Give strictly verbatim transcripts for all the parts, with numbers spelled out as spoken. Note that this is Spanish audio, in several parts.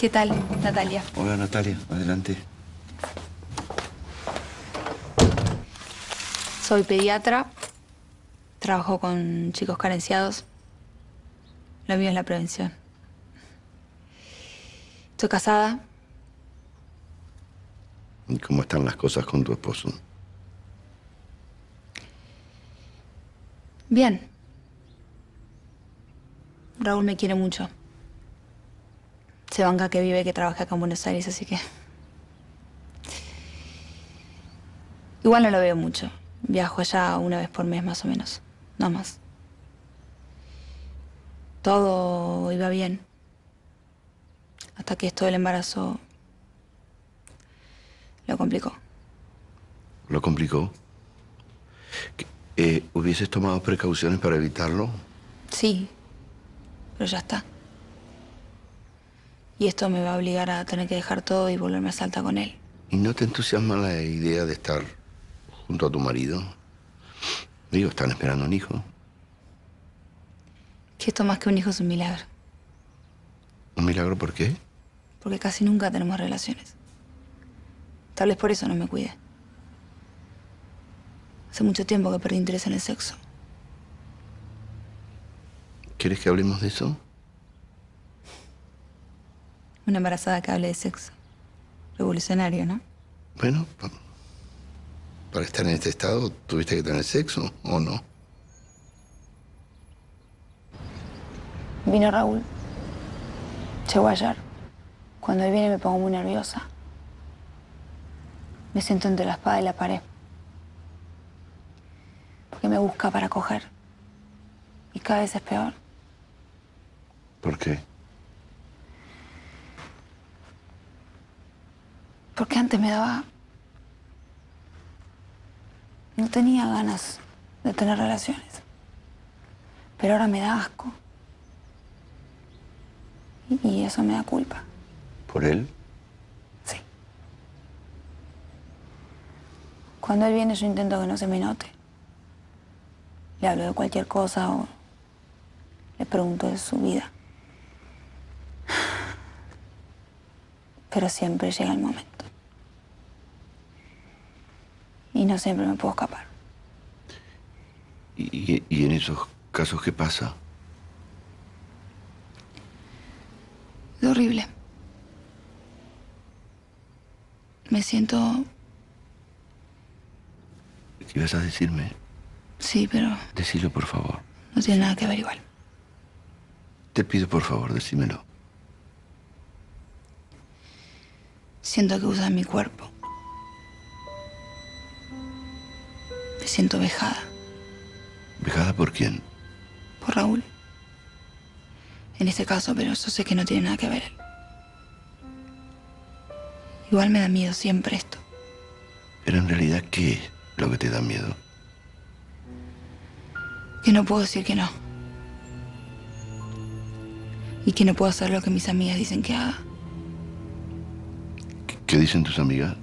¿Qué tal, Natalia? Hola, Natalia. Adelante. Soy pediatra. Trabajo con chicos carenciados. Lo mío es la prevención. Estoy casada. ¿Y cómo están las cosas con tu esposo? Bien. Raúl me quiere mucho. Se banca que vive y que trabaja acá en Buenos Aires, así que... Igual no lo veo mucho. Viajo allá una vez por mes, más o menos. No más. Todo iba bien. Hasta que esto del embarazo... lo complicó. ¿Lo complicó? Eh, ¿Hubieses tomado precauciones para evitarlo? Sí, pero ya está. Y esto me va a obligar a tener que dejar todo y volverme a Salta con él. ¿Y no te entusiasma la idea de estar junto a tu marido? Digo, están esperando un hijo. Que esto más que un hijo es un milagro. ¿Un milagro por qué? Porque casi nunca tenemos relaciones. Tal vez por eso no me cuide. Hace mucho tiempo que perdí interés en el sexo. ¿Quieres que hablemos de eso? Una embarazada que hable de sexo. Revolucionario, ¿no? Bueno, pa- para estar en este estado, ¿tuviste que tener sexo o no? Vino Raúl. Llegó ayer. Cuando él viene me pongo muy nerviosa. Me siento entre la espada y la pared. Porque me busca para coger. Y cada vez es peor. ¿Por qué? Porque antes me daba... No tenía ganas de tener relaciones. Pero ahora me da asco. Y, y eso me da culpa. ¿Por él? Sí. Cuando él viene yo intento que no se me note. Le hablo de cualquier cosa o le pregunto de su vida. Pero siempre llega el momento. Y no siempre me puedo escapar. ¿Y, y, y en esos casos qué pasa? Es horrible. Me siento... ¿Qué ibas a decirme? Sí, pero Decilo, por favor. no tiene nada que ver igual. Te pido, por favor, decímelo. Siento que usan mi cuerpo. Me siento vejada ¿Vejada por quién? por Raúl. En este caso, pero eso sé que no tiene nada que ver él. Igual me da miedo siempre esto. Pero en realidad, ¿qué es lo que te da miedo? Que no puedo decir que no. Y que no puedo hacer lo que mis amigas dicen que haga. ¿Qué, qué dicen tus amigas?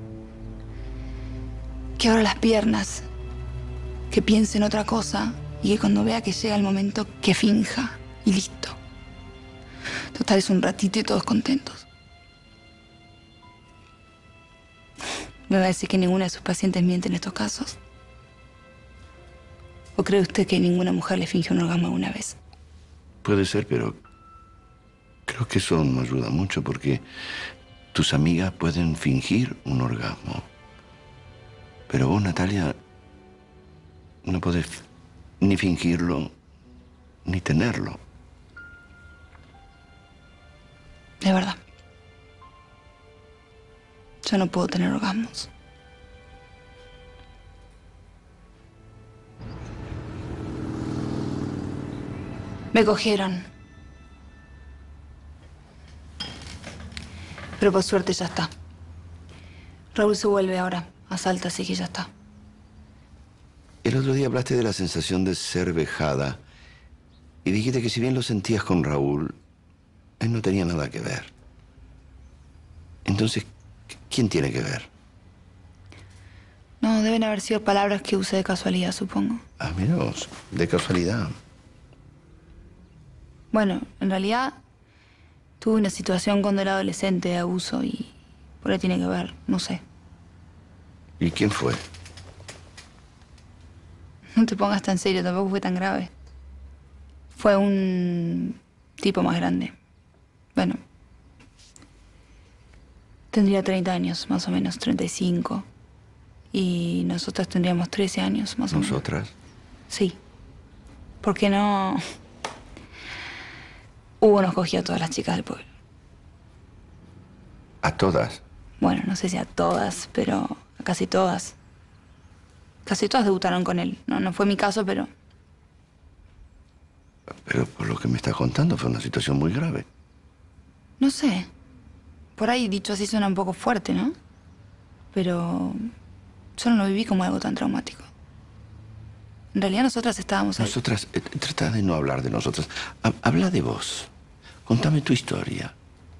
Que abra las piernas. Que piense en otra cosa. Y que cuando vea que llega el momento, que finja. Y listo. Total, es un ratito y todos contentos. ¿Me va a decir que ninguna de sus pacientes miente en estos casos? ¿O cree usted que ninguna mujer le finge un orgasmo alguna vez? Puede ser, pero creo que eso no ayuda mucho porque tus amigas pueden fingir un orgasmo. Pero vos, Natalia, no podés ni fingirlo ni tenerlo. De verdad. Yo no puedo tener orgasmos. Me cogieron. Pero por suerte ya está. Raúl se vuelve ahora a Salta, así que ya está. El otro día hablaste de la sensación de ser vejada y dijiste que si bien lo sentías con Raúl, él no tenía nada que ver. Entonces, ¿quién tiene que ver? No, deben haber sido palabras que usé de casualidad, supongo. Ah, mira vos, de casualidad. Bueno, en realidad Tuve una situación cuando era adolescente de abuso y por ahí tiene que ver, no sé. ¿Y quién fue? No te pongas tan serio, tampoco fue tan grave. Fue un tipo más grande. Bueno, tendría treinta años, más o menos, treinta y cinco. Y nosotras tendríamos trece años, más o menos. ¿Nosotras? Sí. ¿Por qué no? Hugo nos cogió a todas las chicas del pueblo. ¿A todas? Bueno, no sé si a todas, pero a casi todas. Casi todas debutaron con él. No, no fue mi caso, pero... Pero por lo que me estás contando fue una situación muy grave. No sé. Por ahí dicho así suena un poco fuerte, ¿no? Pero yo no lo viví como algo tan traumático. En realidad nosotras estábamos ahí. Nosotras, eh, trata de no hablar de nosotras. Ha- habla de vos. Contame tu historia.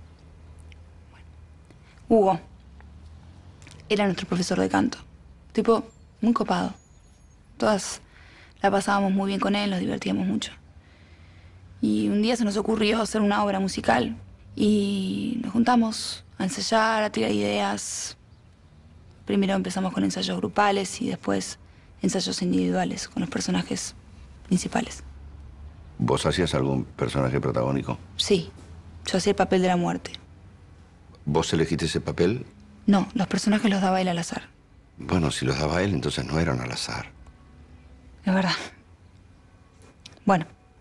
Hugo era nuestro profesor de canto. Tipo, muy copado. Todas la pasábamos muy bien con él, nos divertíamos mucho. Y un día se nos ocurrió hacer una obra musical. Y nos juntamos a ensayar, a tirar ideas. Primero empezamos con ensayos grupales y después ensayos individuales con los personajes principales. ¿Vos hacías algún personaje protagónico? Sí, yo hacía el papel de la muerte. ¿Vos elegiste ese papel? No, los personajes los daba él al azar. Bueno, si los daba él, entonces no eran al azar. Es verdad. Bueno.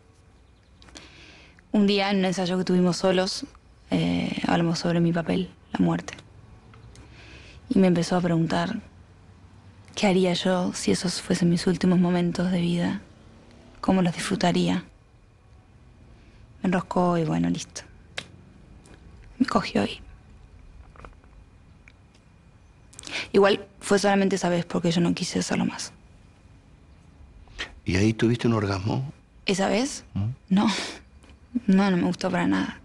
Un día en un ensayo que tuvimos solos, eh, hablamos sobre mi papel, la muerte. Y me empezó a preguntar qué haría yo si esos fuesen mis últimos momentos de vida, cómo los disfrutaría. Me enroscó y bueno, listo. Me cogió y... Igual fue solamente esa vez porque yo no quise hacerlo más. ¿Y ahí tuviste un orgasmo? ¿Esa vez? ¿Mm? No. No, no me gustó para nada.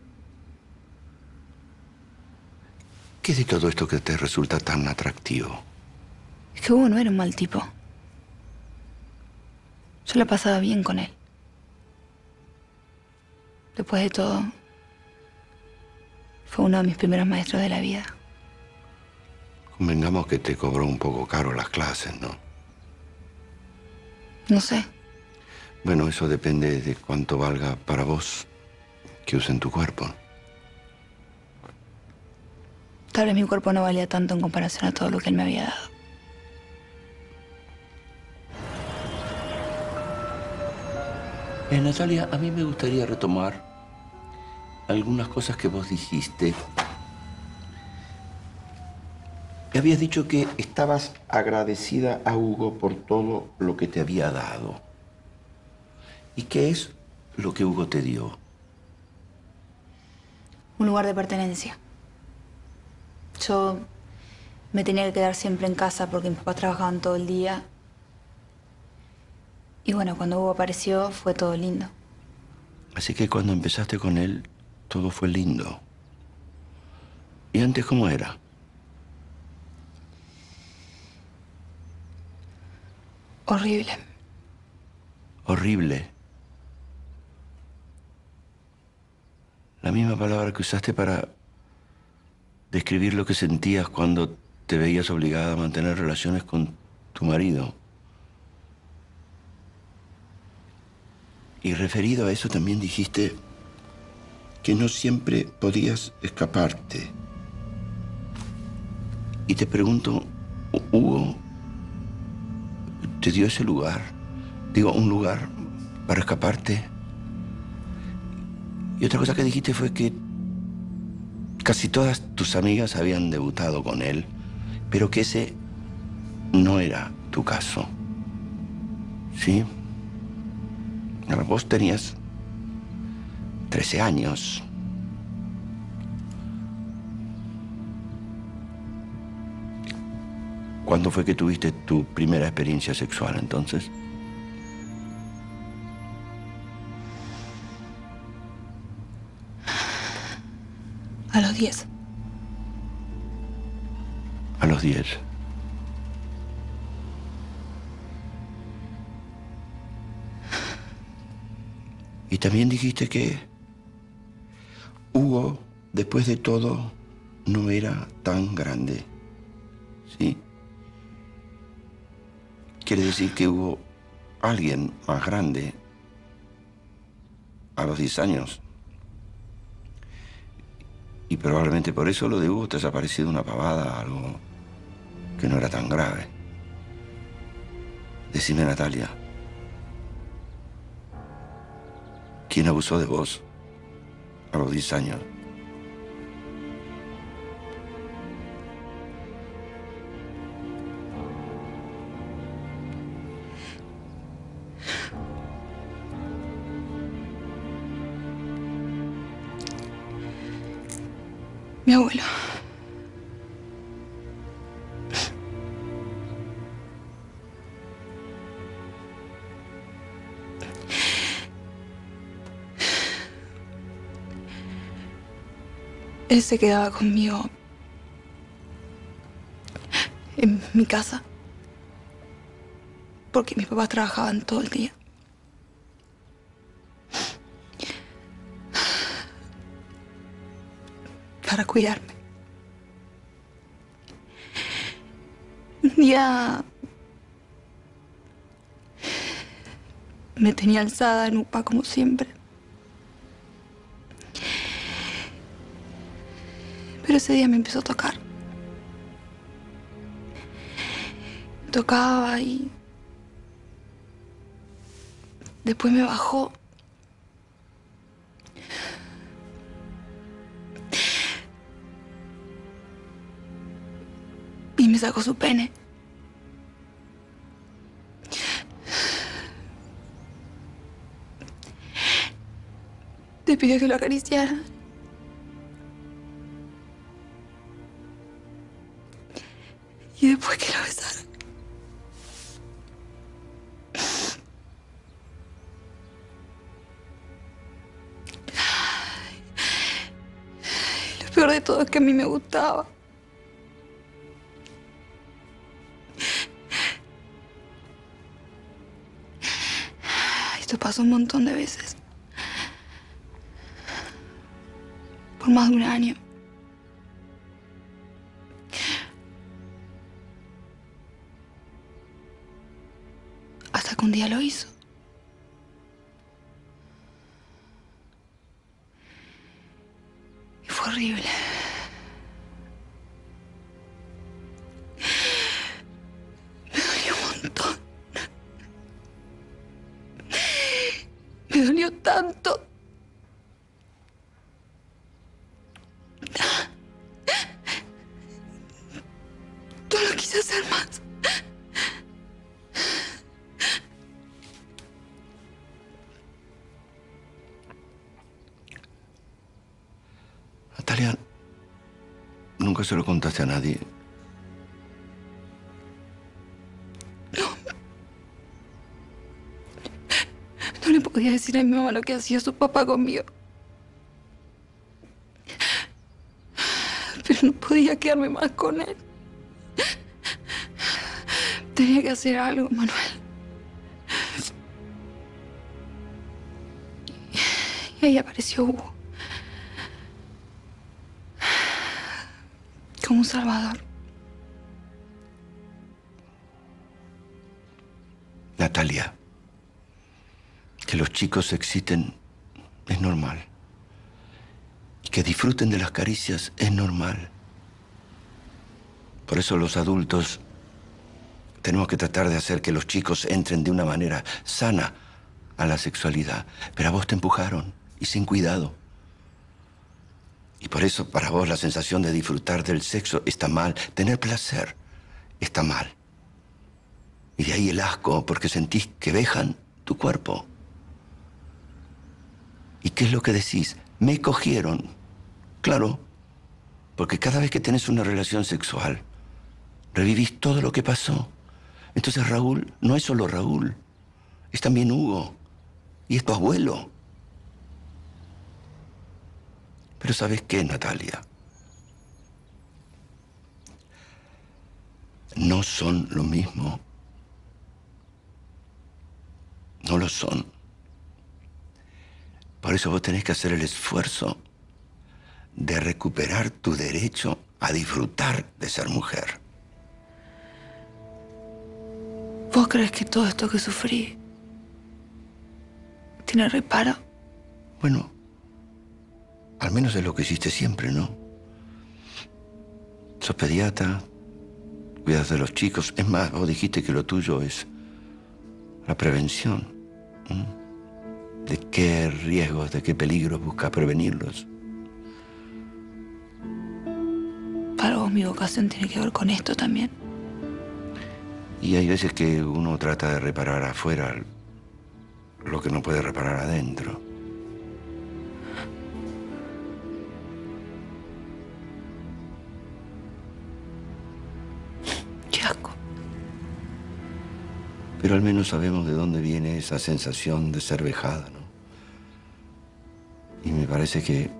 ¿Qué de todo esto que te resulta tan atractivo? Es que Hugo no era un mal tipo. Yo la pasaba bien con él. Después de todo, fue uno de mis primeros maestros de la vida. Convengamos que te cobró un poco caro las clases, ¿no? No sé. Bueno, eso depende de cuánto valga para vos que usen tu cuerpo. Tal vez mi cuerpo no valía tanto en comparación a todo lo que él me había dado. Eh, Natalia, a mí me gustaría retomar algunas cosas que vos dijiste. Me habías dicho que estabas agradecida a Hugo por todo lo que te había dado. ¿Y qué es lo que Hugo te dio? Un lugar de pertenencia. Yo me tenía que quedar siempre en casa porque mis papás trabajaban todo el día. Y bueno, cuando Hugo apareció fue todo lindo. Así que cuando empezaste con él, todo fue lindo. ¿Y antes cómo era? Horrible. Horrible. La misma palabra que usaste para describir lo que sentías cuando te veías obligada a mantener relaciones con tu marido. Y referido a eso también dijiste que no siempre podías escaparte. Y te pregunto, ¿Hugo te dio ese lugar? Digo, un lugar para escaparte. Y otra cosa que dijiste fue que casi todas tus amigas habían debutado con él, pero que ese no era tu caso. ¿Sí? Ahora, vos tenías trece años. ¿Cuándo fue que tuviste tu primera experiencia sexual, entonces? A los diez. A los diez. Y también dijiste que Hugo, después de todo, no era tan grande, ¿sí? Quiere decir que hubo alguien más grande a los diez años. Y probablemente por eso lo de Hugo te haya parecido una pavada, algo que no era tan grave. Decime, Natalia, ¿quién abusó de vos a los diez años? Mi abuelo. Él se quedaba conmigo en mi casa porque mis papás trabajaban todo el día. Para cuidarme. Un día me tenía alzada en UPA como siempre. Pero ese día me empezó a tocar. Tocaba y después me bajó. Y me sacó su pene. Te pidió que lo acariciara. Y después que lo besara. Lo peor de todo es que a mí me gustaba. Esto pasó un montón de veces. Por más de un año. Hasta que un día lo hizo. Y fue horrible. Me dolió un montón. Me dolió tanto. No lo quise hacer más. Natalia, nunca se lo contaste a nadie. No. No le podía decir a mi mamá lo que hacía su papá conmigo. Pero no podía quedarme más con él. Tenía que hacer algo, Manuel. Y ahí apareció Hugo. Como un salvador. Natalia, que los chicos exciten es normal. Y que disfruten de las caricias es normal. Por eso los adultos tenemos que tratar de hacer que los chicos entren de una manera sana a la sexualidad. Pero a vos te empujaron y sin cuidado. Y por eso para vos la sensación de disfrutar del sexo está mal. Tener placer está mal. Y de ahí el asco porque sentís que vejan tu cuerpo. ¿Y qué es lo que decís? Me cogieron. Claro, porque cada vez que tenés una relación sexual, revivís todo lo que pasó. Entonces Raúl no es solo Raúl, es también Hugo y es tu abuelo. Pero ¿sabes qué, Natalia? No son lo mismo. No lo son. Por eso vos tenés que hacer el esfuerzo de recuperar tu derecho a disfrutar de ser mujer. ¿Vos crees que todo esto que sufrí tiene reparo? Bueno, al menos es lo que hiciste siempre, ¿no? Sos pediatra, cuidas de los chicos. Es más, vos dijiste que lo tuyo es la prevención. ¿Mm? ¿De qué riesgos, de qué peligros buscas prevenirlos? Para vos mi vocación tiene que ver con esto también. Y hay veces que uno trata de reparar afuera lo que no puede reparar adentro. Qué asco. Pero al menos sabemos de dónde viene esa sensación de ser vejada, ¿no? Y me parece que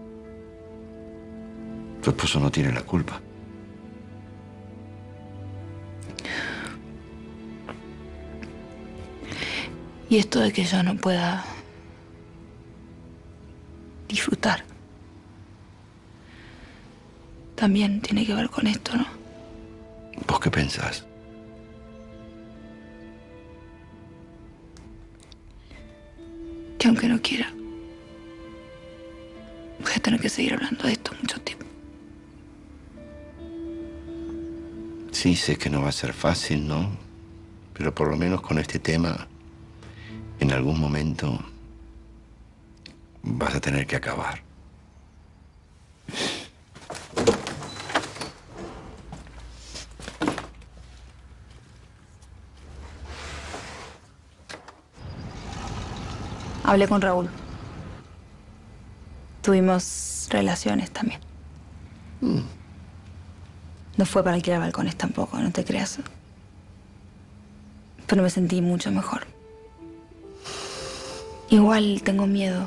tu esposo no tiene la culpa. Y esto de que yo no pueda disfrutar también tiene que ver con esto, ¿no? ¿Vos qué pensás? Que aunque no quiera, voy a tener que seguir hablando de esto mucho tiempo. Sí, sé que no va a ser fácil, ¿no? Pero por lo menos con este tema, en algún momento vas a tener que acabar. Hablé con Raúl. Tuvimos relaciones también. Mm. No fue para alquilar balcones tampoco, no te creas. Pero me sentí mucho mejor. Igual tengo miedo.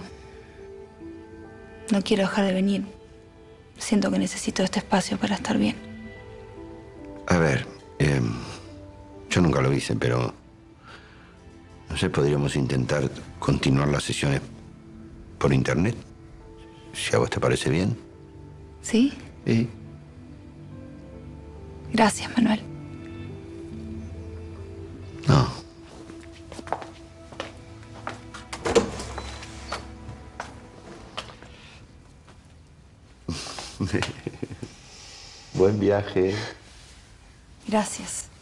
No quiero dejar de venir. Siento que necesito este espacio para estar bien. A ver, eh, yo nunca lo hice, pero no sé, podríamos intentar continuar las sesiones por internet, si a vos te parece bien. ¿Sí? Sí. Gracias, Manuel. No. Buen viaje. Gracias.